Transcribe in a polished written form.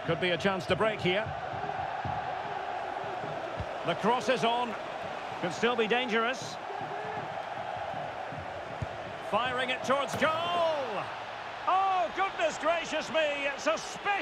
Could be a chance to break here. The cross is on. Could still be dangerous. Firing it towards goal. Oh, goodness gracious me. It's a special...